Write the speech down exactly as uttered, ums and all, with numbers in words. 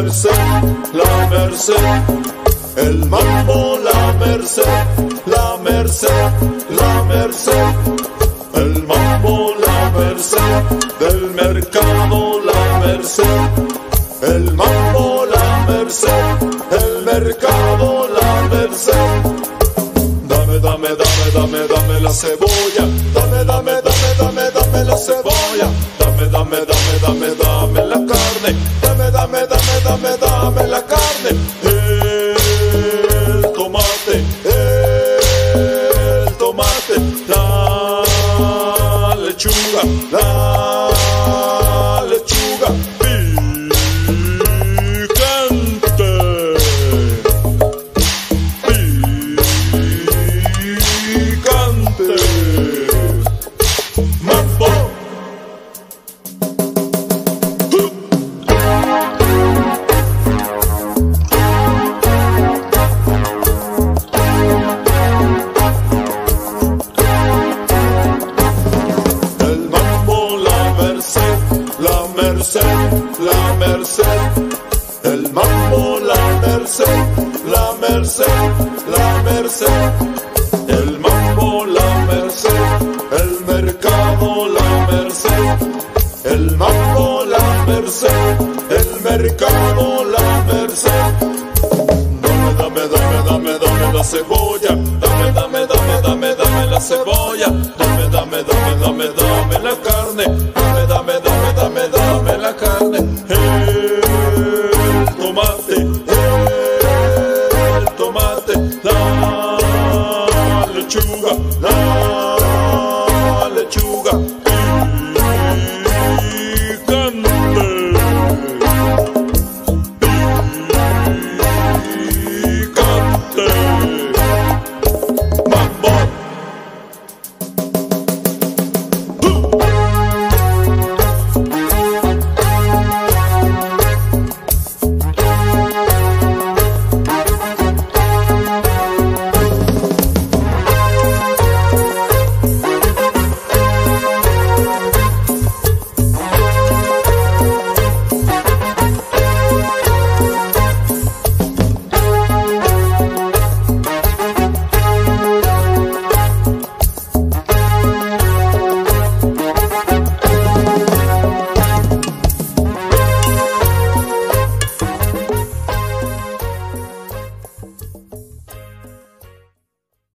merced, la merced, el mambo, la merced, la merced, la merced, el mambo, la merced, del mercado, la merced, el mambo, la merced, el mercado, la merced. Dame, dame, dame, dame, dame la cebolla, dame, dame, dame, dame, dame la cebolla, dame, dame, dame, dame, dame la carne, dame, dame, dame, dame, dame la carne, el tomate, el tomate, la lechuga, la lechuga, picante, picante, mambo. La merced, el mambo, la merced, la merced, la merced, el mambo, la merced, el mercado, la merced, el mambo, la merced, el mercado, la merced. Dame, dame, dame, dame, dame la cebolla, dame, dame, dame, dame, dame la cebolla, dame, dame, dame, dame, dame la carne, dame, dame, dame, dame, dame la carne.